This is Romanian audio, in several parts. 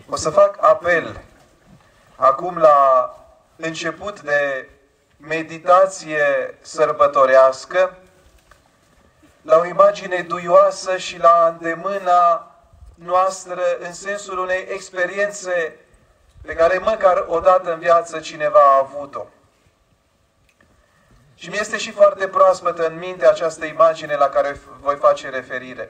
O să fac apel acum la început de meditație sărbătorească, la o imagine duioasă și la îndemâna noastră în sensul unei experiențe pe care măcar odată în viață cineva a avut-o. Și mi este și foarte proaspătă în minte această imagine la care voi face referire.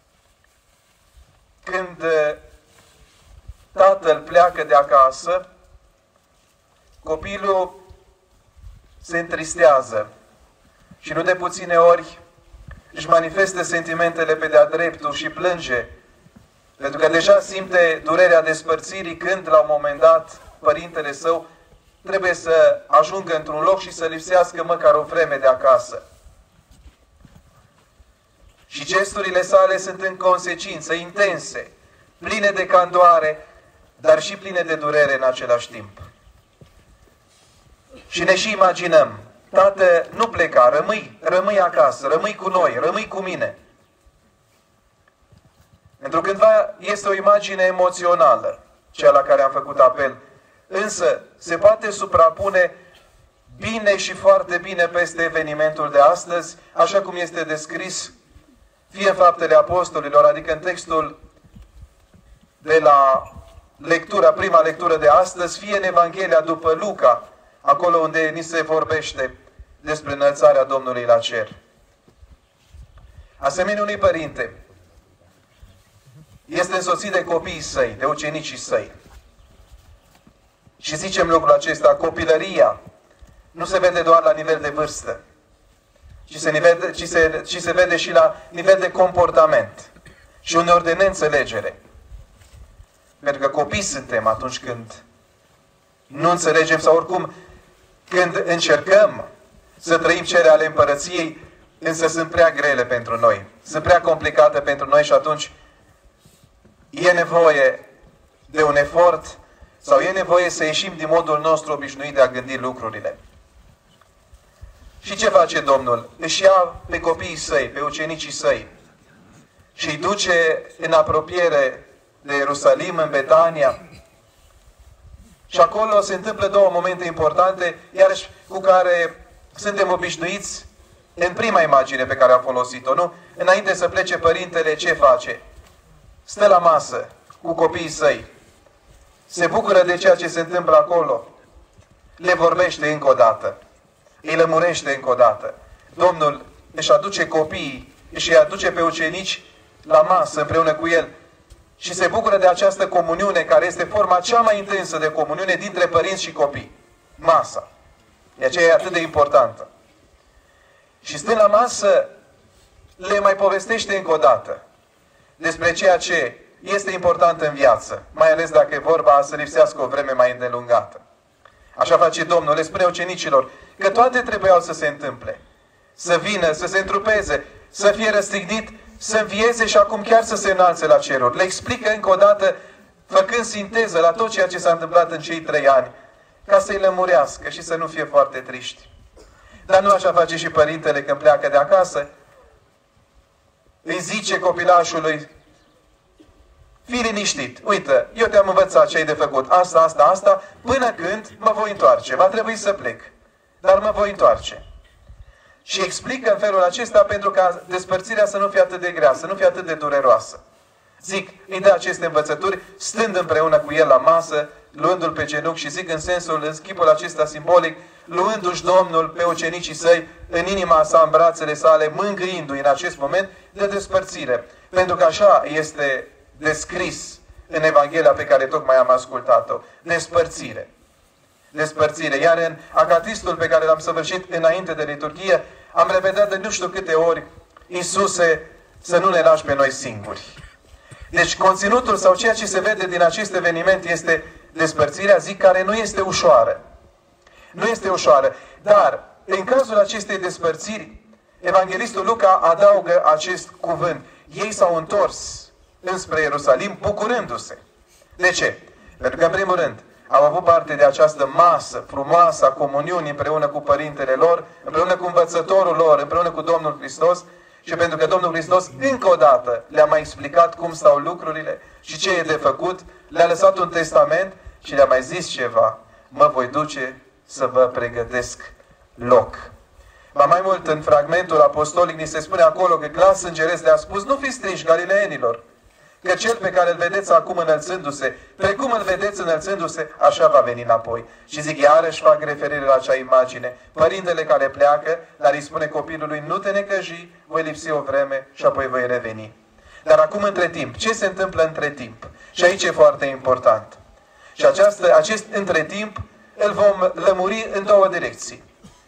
Când tatăl pleacă de acasă, copilul se întristează și nu de puține ori își manifestă sentimentele pe de-a dreptul și plânge, pentru că deja simte durerea despărțirii când, la un moment dat, părintele său trebuie să ajungă într-un loc și să lipsească măcar o vreme de acasă. Și gesturile sale sunt în consecință intense, pline de candoare, dar și pline de durere în același timp. Și ne și imaginăm, tată, nu pleca, rămâi acasă, rămâi cu noi, rămâi cu mine. Pentru cândva este o imagine emoțională, cea la care am făcut apel, însă se poate suprapune bine și foarte bine peste evenimentul de astăzi, așa cum este descris fie în Faptele Apostolilor, adică în textul de la prima lectură de astăzi, fie în Evanghelia după Luca, acolo unde ni se vorbește despre înălțarea Domnului la cer. Asemenea unui părinte, este însoțit de copiii săi, de ucenicii săi. Și zicem lucrul acesta, copilăria nu se vede doar la nivel de vârstă, ci se vede și la nivel de comportament și uneori de neînțelegere. Pentru că copii suntem atunci când nu înțelegem sau oricum când încercăm să trăim cele ale împărăției, însă sunt prea grele pentru noi, sunt prea complicate pentru noi și atunci e nevoie de un efort sau e nevoie să ieșim din modul nostru obișnuit de a gândi lucrurile. Și ce face Domnul? Își ia pe copiii săi, pe ucenicii săi și îi duce în apropiere de Ierusalim, în Betania. Și acolo se întâmplă două momente importante, iarăși cu care suntem obișnuiți în prima imagine pe care am folosit-o, nu? Înainte să plece părintele, ce face? Stă la masă cu copiii săi. Se bucură de ceea ce se întâmplă acolo. Le vorbește încă o dată. Îi lămurește încă o dată. Domnul își aduce copiii, își aduce pe ucenici la masă împreună cu el și se bucură de această comuniune care este forma cea mai intensă de comuniune dintre părinți și copii. Masa. De aceea e atât de importantă. Și stând la masă, le mai povestește încă o dată despre ceea ce este important în viață, mai ales dacă e vorba să lipsească o vreme mai îndelungată. Așa face Domnul, le spune ucenicilor că toate trebuiau să se întâmple. Să vină, să se întrupeze, să fie răstignit, să învieze și acum chiar să se înalțe la ceruri. Le explică încă o dată, făcând sinteză la tot ceea ce s-a întâmplat în cei 3 ani, ca să-i lămurească și să nu fie foarte triști. Dar nu așa face și părintele când pleacă de acasă. Îi zice copilașului, fii liniștit, uite, eu te-am învățat ce ai de făcut, asta, până când mă voi întoarce. Va trebui să plec, dar mă voi întoarce. Și explică în felul acesta pentru ca despărțirea să nu fie atât de grea, să nu fie atât de dureroasă. Zic, îi dă aceste învățături, stând împreună cu el la masă, luându-l pe genunchi și zic în sensul, în chipul acesta simbolic, luându-și Domnul pe ucenicii săi în inima sa, în brațele sale, mângâindu-i în acest moment de despărțire. Pentru că așa este descris în Evanghelia pe care tocmai am ascultat-o. Despărțire. Despărțire. Iar în acatistul pe care l-am săvârșit înainte de liturghie, am repetat de nu știu câte ori, Iisuse, să nu ne lași pe noi singuri. Deci conținutul sau ceea ce se vede din acest eveniment este despărțirea, zic, care nu este ușoară. Nu este ușoară. Dar, în cazul acestei despărțiri, Evanghelistul Luca adaugă acest cuvânt. Ei s-au întors înspre Ierusalim, bucurându-se. De ce? Pentru că, în primul rând, au avut parte de această masă frumoasă a comuniunii împreună cu părintele lor, împreună cu învățătorul lor, împreună cu Domnul Hristos, și pentru că Domnul Hristos încă o dată le-a mai explicat cum stau lucrurile și ce e de făcut, le-a lăsat un testament și le-a mai zis ceva. Mă voi duce să vă pregătesc loc. Ba mai mult, în fragmentul apostolic ni se spune acolo că glas îngeresc le-a spus: nu fiți triști, galileenilor, că cel pe care îl vedeți acum înălțându-se, precum îl vedeți înălțându-se, așa va veni înapoi. Și zic, iarăși fac referire la acea imagine. Părintele care pleacă, dar îi spune copilului: nu te necăji, voi lipsi o vreme și apoi voi reveni. Dar acum, între timp, ce se întâmplă între timp? Și aici e foarte important. Și acest între timp îl vom lămuri în două direcții.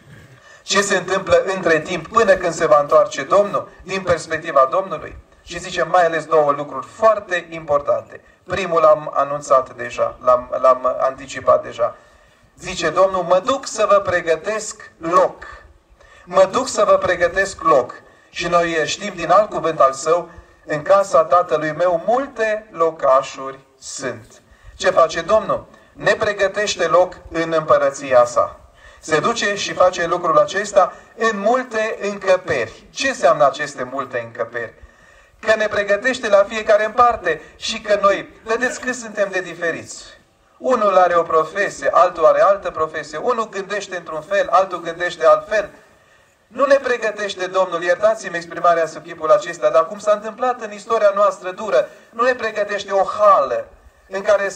Ce se întâmplă între timp până când se va întoarce Domnul, din perspectiva Domnului? Și zicem mai ales două lucruri foarte importante. Primul l-am anunțat deja, l-am anticipat deja. Zice Domnul: mă duc să vă pregătesc loc. Mă duc să vă pregătesc loc. Și noi știm din alt cuvânt al Său: în casa Tatălui meu multe locașuri sunt. Ce face Domnul? Ne pregătește loc în împărăția Sa. Se duce și face lucrul acesta în multe încăperi. Ce înseamnă aceste multe încăperi? Că ne pregătește la fiecare în parte și că noi, vedeți cât suntem de diferiți. Unul are o profesie, altul are altă profesie, unul gândește într-un fel, altul gândește altfel. Nu ne pregătește Domnul, iertați-mi exprimarea sub chipul acesta, dar cum s-a întâmplat în istoria noastră dură, nu ne pregătește o hală în care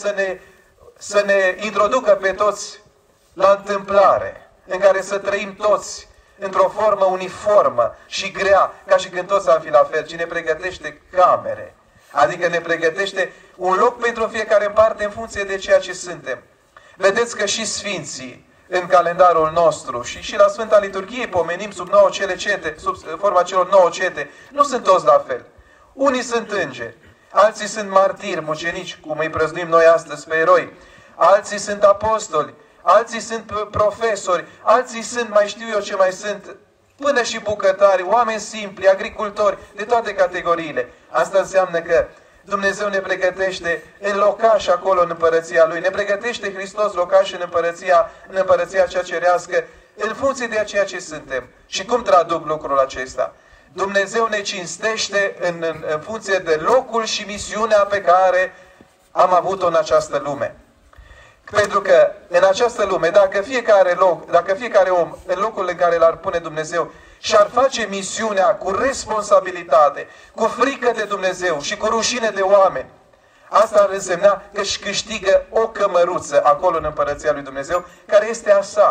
să ne introducă pe toți la întâmplare, în care să trăim toți într-o formă uniformă și grea, ca și când toți am fi la fel, ci ne pregătește camere. Adică ne pregătește un loc pentru fiecare în parte în funcție de ceea ce suntem. Vedeți că și Sfinții, în calendarul nostru și la Sfânta Liturghie pomenim sub forma celor 9 cete, nu sunt toți la fel. Unii sunt îngeri, alții sunt martiri, mucenici, cum îi prăznuim noi astăzi pe eroi, alții sunt apostoli, alții sunt profesori, alții sunt, mai știu eu ce mai sunt, până și bucătari, oameni simpli, agricultori, de toate categoriile. Asta înseamnă că Dumnezeu ne pregătește în locaș acolo în împărăția Lui. Ne pregătește Hristos locaș în împărăția cea cerească, în funcție de ceea ce suntem. Și cum traduc lucrul acesta? Dumnezeu ne cinstește în funcție de locul și misiunea pe care am avut-o în această lume. Pentru că în această lume, dacă fiecare om, în locul în care l-ar pune Dumnezeu, și-ar face misiunea cu responsabilitate, cu frică de Dumnezeu și cu rușine de oameni, asta ar însemna că își câștigă o cămăruță acolo în împărăția lui Dumnezeu, care este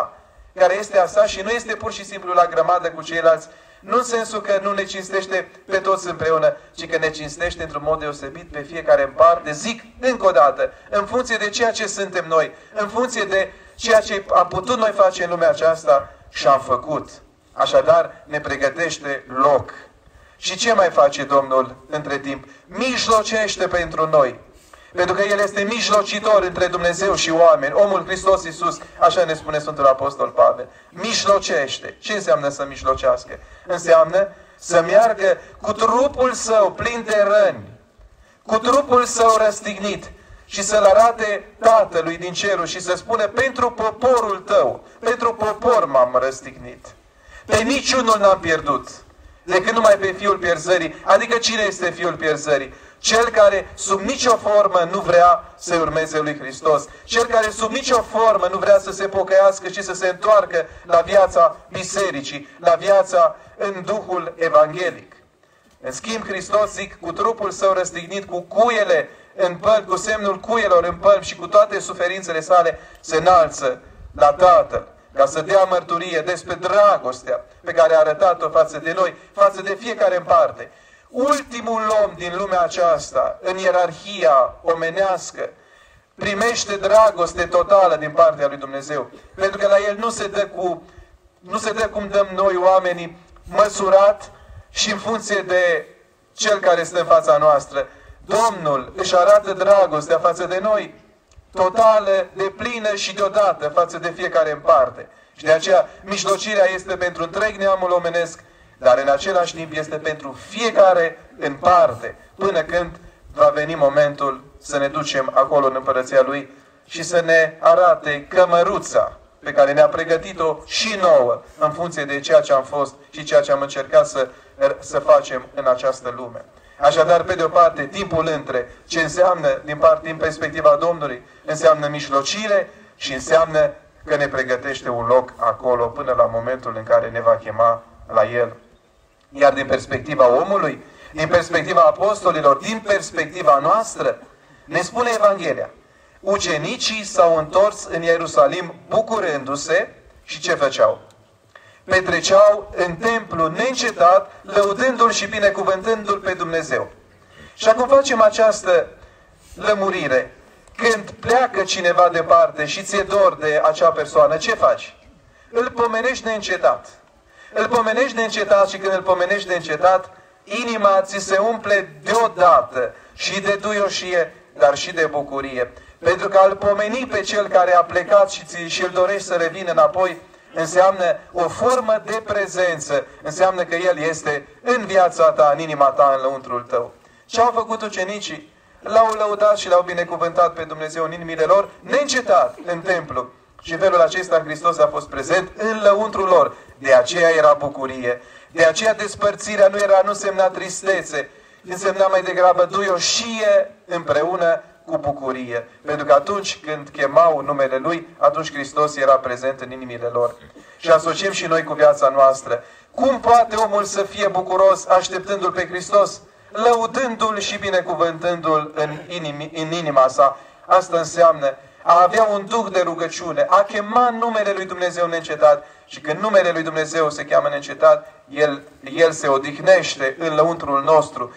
a sa și nu este pur și simplu la grămadă cu ceilalți, nu în sensul că nu ne cinstește pe toți împreună, ci că ne cinstește într-un mod deosebit pe fiecare în parte. Zic încă o dată, în funcție de ceea ce suntem noi, în funcție de ceea ce am putut noi face în lumea aceasta și am făcut. Așadar, ne pregătește loc. Și ce mai face Domnul între timp? Mijlocește pentru noi. Pentru că El este mijlocitor între Dumnezeu și oameni. Omul Hristos Iisus, așa ne spune Sfântul Apostol Pavel. Mijlocește. Ce înseamnă să mijlocească? Înseamnă să meargă cu trupul Său plin de răni, cu trupul Său răstignit și să-L arate Tatălui din cerul și să spună: pentru poporul Tău, pentru popor m-am răstignit. Pe niciunul n-am pierdut, decât numai pe Fiul pierzării. Adică cine este Fiul pierzării? Cel care sub nicio formă nu vrea să urmeze lui Hristos. Cel care sub nicio formă nu vrea să se pocăiască și să se întoarcă la viața bisericii, la viața în Duhul Evanghelic. În schimb, Hristos, zic, cu trupul Său răstignit, cu cuiele în pălmi, cu semnul cuielor în pălmi și cu toate suferințele Sale, se înalță la Tatăl, ca să dea mărturie despre dragostea pe care a arătat-o față de noi, față de fiecare în parte. Ultimul om din lumea aceasta, în ierarhia omenească, primește dragoste totală din partea lui Dumnezeu. Pentru că la El nu se dă cum dăm noi oamenii, măsurat și în funcție de Cel care stă în fața noastră. Domnul își arată dragostea față de noi, totală, deplină și deodată față de fiecare în parte. Și de aceea mijlocirea este pentru întreg neamul omenesc, dar în același timp este pentru fiecare în parte, până când va veni momentul să ne ducem acolo în împărăția Lui și să ne arate cămăruța pe care ne-a pregătit-o și nouă, în funcție de ceea ce am fost și ceea ce am încercat să facem în această lume. Așadar, pe de o parte, timpul între, ce înseamnă din perspectiva Domnului, înseamnă mijlocire și înseamnă că ne pregătește un loc acolo până la momentul în care ne va chema la El. Iar din perspectiva omului, din perspectiva apostolilor, din perspectiva noastră, ne spune Evanghelia: ucenicii s-au întors în Ierusalim bucurându-se și ce făceau? Petreceau în templu neîncetat, lăudându-L și binecuvântându-L pe Dumnezeu. Și acum facem această lămurire. Când pleacă cineva departe și ți-e dor de acea persoană, ce faci? Îl pomenești neîncetat. Îl pomenești neîncetat și când îl pomenești neîncetat, inima ți se umple deodată și de duioșie, dar și de bucurie. Pentru că a-L pomeni pe Cel care a plecat și îl dorești să revină înapoi, înseamnă o formă de prezență, înseamnă că El este în viața ta, în inima ta, în lăuntrul tău. Ce au făcut ucenicii? L-au lăudat și L-au binecuvântat pe Dumnezeu în inimile lor, neîncetat în templu. Și în felul acesta Hristos a fost prezent în lăuntrul lor. De aceea era bucurie. De aceea despărțirea nu însemna tristețe, însemna mai degrabă duioșie împreună cu bucurie. Pentru că atunci când chemau numele Lui, atunci Hristos era prezent în inimile lor. Și asociem și noi cu viața noastră. Cum poate omul să fie bucuros așteptându-L pe Hristos? Lăudându-L și binecuvântându-L în inima sa. Asta înseamnă a avea un duh de rugăciune, a chema numele Lui Dumnezeu neîncetat. Și când numele Lui Dumnezeu se cheamă neîncetat, El se odihnește în lăuntrul nostru.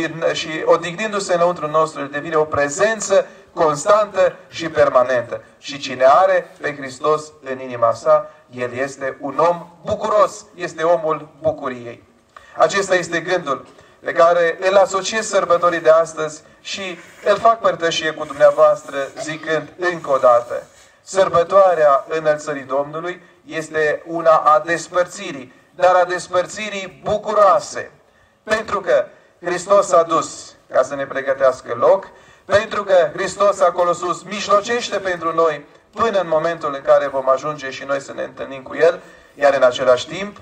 Și odihnindu-se în lăuntrul nostru, El devine o prezență constantă și permanentă. Și cine are pe Hristos în inima sa, el este un om bucuros, este omul bucuriei. Acesta este gândul pe care îl asociez sărbătorii de astăzi și îl fac părtășie cu dumneavoastră zicând încă o dată: sărbătoarea Înălțării Domnului este una a despărțirii, dar a despărțirii bucuroase. Pentru că Hristos a dus ca să ne pregătească loc, pentru că Hristos acolo sus mijlocește pentru noi până în momentul în care vom ajunge și noi să ne întâlnim cu El, iar în același timp,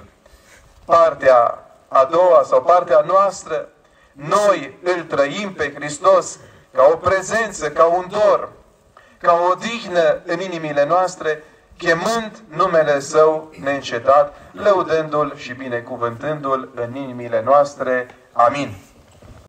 partea a doua sau partea noastră, noi îl trăim pe Hristos ca o prezență, ca un dor, ca o odihnă în inimile noastre, chemând numele Său neîncetat, lăudându-L și binecuvântându-L în inimile noastre. Amin.